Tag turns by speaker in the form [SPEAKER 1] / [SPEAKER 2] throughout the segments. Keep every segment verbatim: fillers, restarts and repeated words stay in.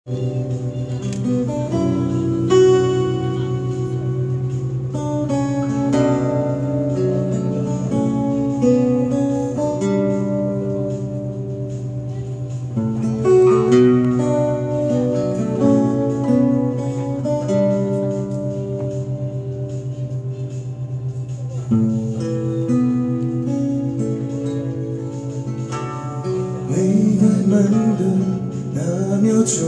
[SPEAKER 1] 没开门的那秒钟，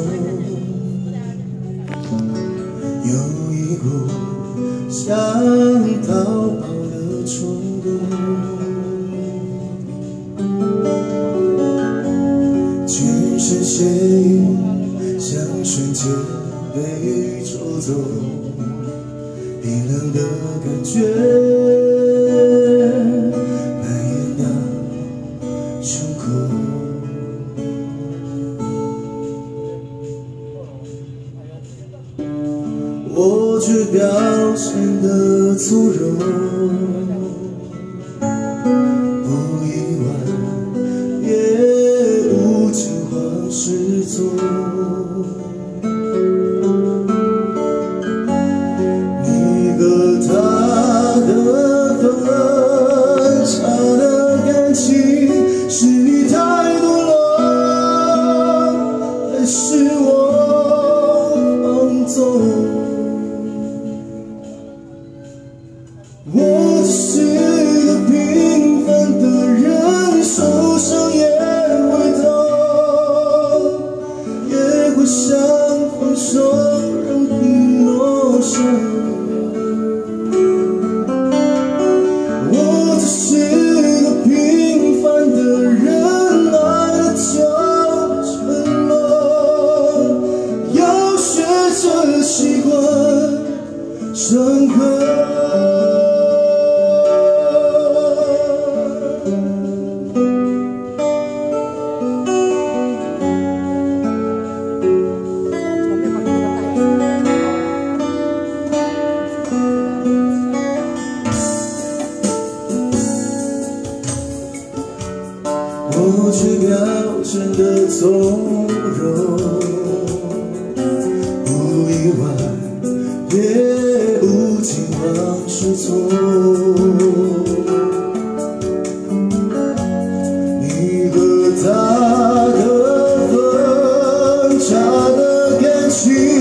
[SPEAKER 1] 有一股想逃跑的冲动，全身血液像瞬间被抽走，冰冷的感觉蔓延到胸口。 我却表现得从容，不意外，也无惊慌失措。你和他的分岔的感情，是你太多了，还是我放纵？ 我只是个平凡的人，受伤也会痛，也会想放手，让冰落下。我只是个平凡的人，爱了就沉沦，要学着习惯伤痕。 我却表现得从容，不意外，也无惊慌失措。你和他的分岔的感情。